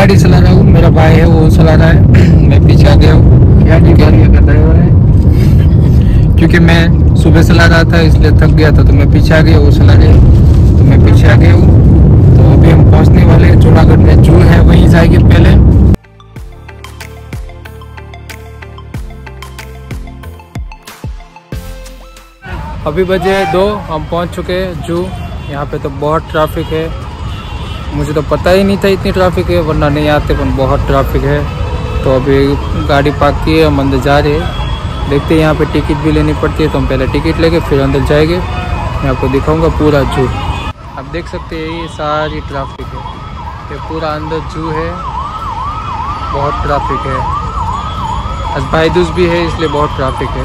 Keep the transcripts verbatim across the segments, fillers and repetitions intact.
गाड़ी चला रहा हूँ, मेरा भाई है वो चला रहा है, मैं पीछे आ गया हूँ। क्या गाड़ी का ड्राइवर है? क्योंकि मैं सुबह चला रहा था इसलिए थक गया था, तो मैं पीछे आ गया, वो चला गया तो मैं पीछे आ गया हूँ। तो अभी हम पहुँचने वाले हैं जूनागढ़ में, जू है वहीं जाएंगे पहले। अभी बजे दो, हम पहुँच चुके हैं जू। यहाँ पे तो बहुत ट्रैफिक है, मुझे तो पता ही नहीं था इतनी ट्रैफिक है, वरना नहीं आते, पर बहुत ट्रैफिक है। तो अभी गाड़ी पार्क की है, हम अंदर जा रहे हैं। देखते हैं, यहाँ पे टिकट भी लेनी पड़ती है, तो हम पहले टिकट लेके फिर अंदर जाएंगे। मैं आपको दिखाऊंगा पूरा जू। आप देख सकते हैं ये सारी ट्रैफिक है, ये पूरा अंदर जू है, बहुत ट्रैफिक है। आज भाई दूज भी है इसलिए बहुत ट्रैफिक है।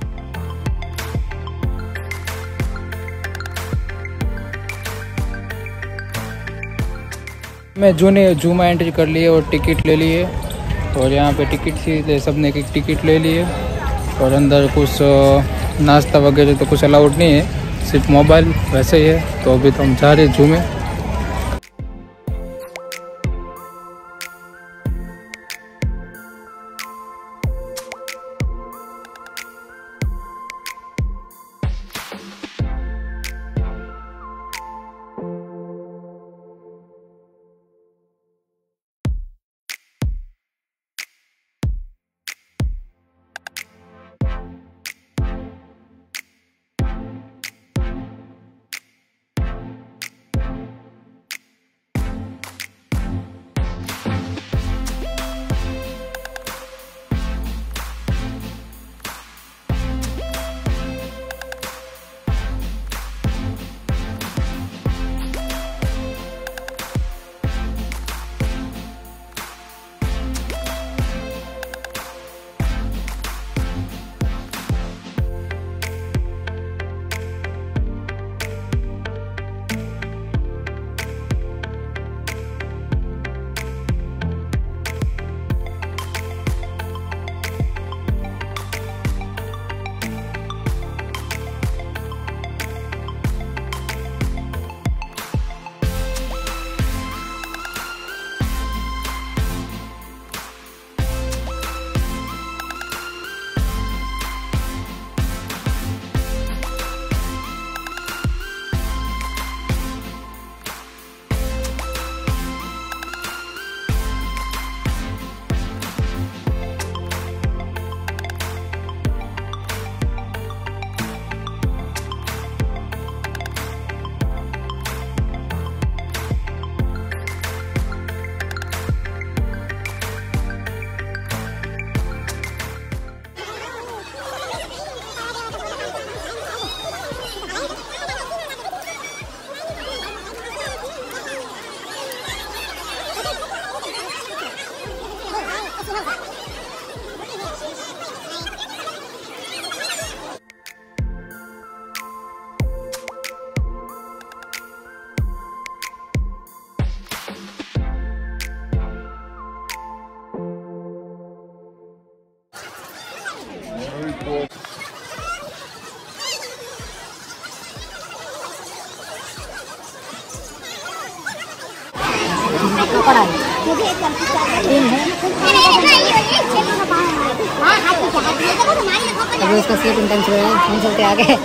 मैं जू ने जू में एंट्री कर लिए और टिकट ले लिए, और यहाँ पे टिकट थी, सब ने एक टिकट ले लिए। और अंदर कुछ नाश्ता वगैरह तो कुछ अलाउड नहीं है, सिर्फ मोबाइल वैसे ही है। तो अभी तो हम जा रहे हैं जू में। अभी उसका स्लीपिंग टाइम शुरू है, हम चलते आगे।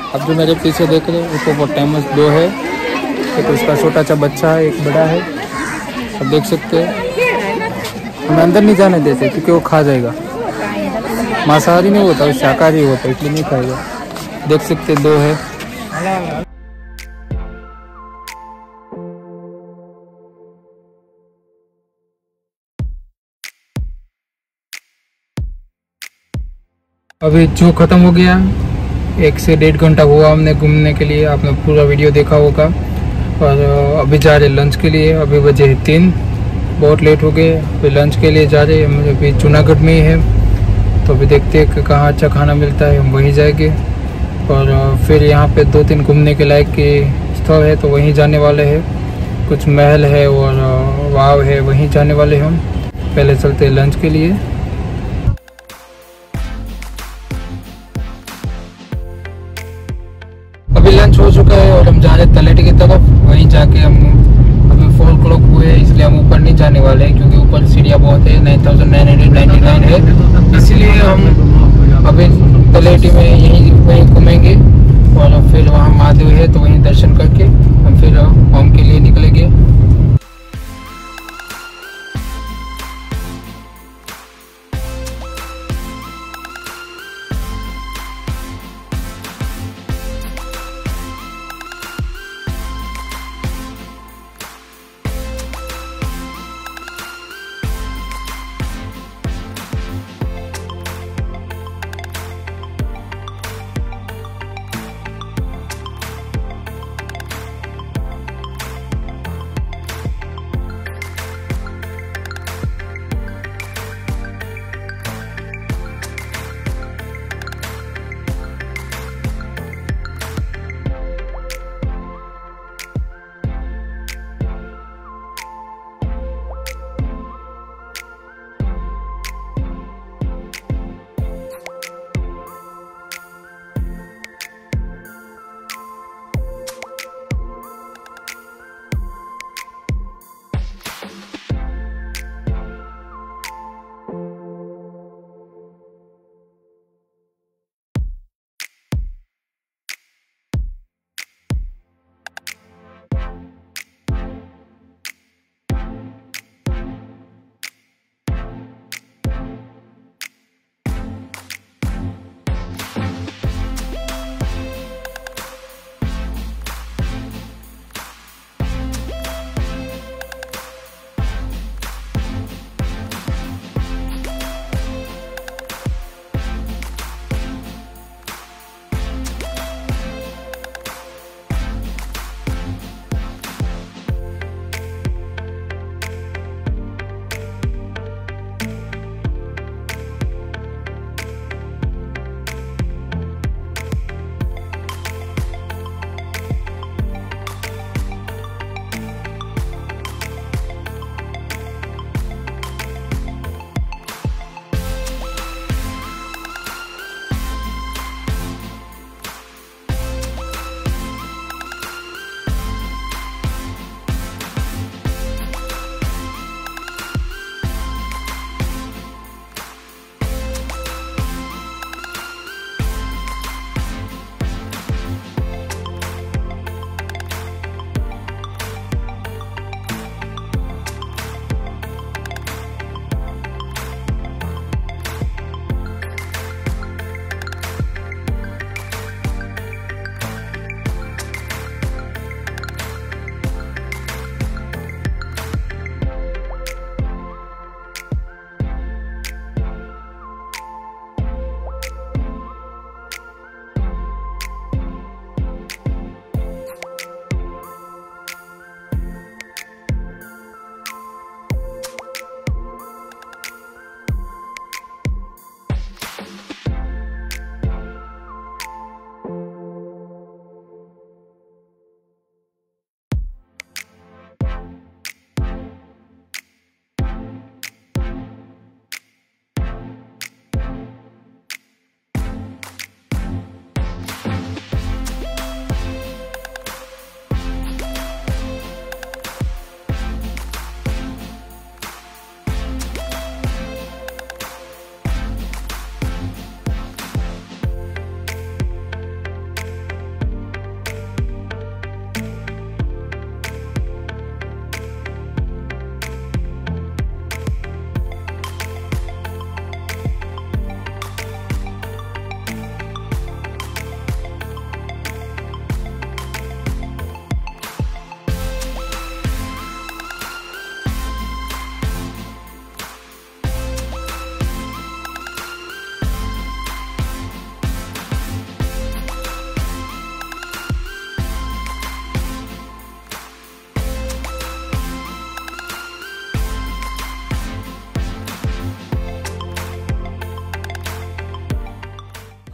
अब जो मेरे पीछे देख रहे हैं हिप्पोपोटामस दो है, एक उसका छोटा सा बच्चा है, एक बड़ा है। अब देख सकते हैं हमें अंदर नहीं जाने देते क्योंकि वो खा जाएगा। मांसाहारी नहीं होता, शाकाहारी होता, इसलिए नहीं खाएगा। देख सकते दो है। अभी जू खत्म हो गया, एक से डेढ़ घंटा हुआ हमने घूमने के लिए। आपने पूरा वीडियो देखा होगा। और अभी जा रहे लंच के लिए। अभी बजे है तीन, बहुत लेट हो गए। अभी लंच के लिए जा रहे हैं। अभी जूनागढ़ में ही है, तो अभी देखते हैं कि कहाँ अच्छा खाना मिलता है, हम वहीं जाएंगे। और फिर यहाँ पे दो तीन घूमने के लायक के स्थल है, तो वहीं जाने वाले हैं। कुछ महल है और वाव है, वहीं जाने वाले हम। पहले चलते हैं लंच के लिए। अभी लंच हो चुका है और हम जा रहे हैं तलेटी की तरफ। वहीं जाके हम अभी फोर क्लॉक हुए हैं, इसलिए हम ऊपर नहीं जाने वाले हैं क्योंकि ऊपर सीढ़ियाँ बहुत है, nine thousand nine hundred ninety nine है। इसलिए हम अभी तलेटी में यहीं वहीं घूमेंगे और फिर वहाँ महादेव है तो वहीं दर्शन करके हम फिर होम के लिए निकलेंगे।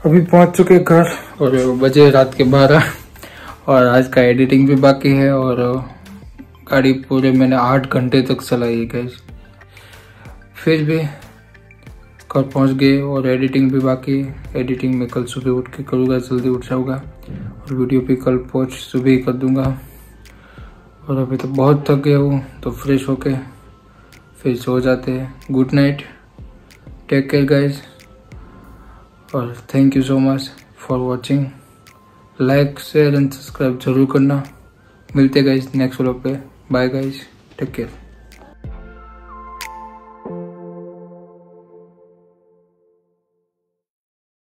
अभी पहुंच चुके घर और बजे रात के बारह और आज का एडिटिंग भी बाकी है और गाड़ी पूरे मैंने आठ घंटे तक चलाई है गाइस, फिर भी घर पहुंच गए और एडिटिंग भी बाकी है। एडिटिंग में कल सुबह उठ के करूँगा, जल्दी उठ जाऊँगा और वीडियो भी कल पहुंच सुबह ही कर दूँगा। और अभी तो बहुत थक गया हूँ तो फ्रेश होके फिर सो जाते हैं। Good night, take care guys और thank you so much for watching. Like share and subscribe जरूर करना। मिलते गाइस नेक्स्ट व्लॉग पे। Bye guys, take care.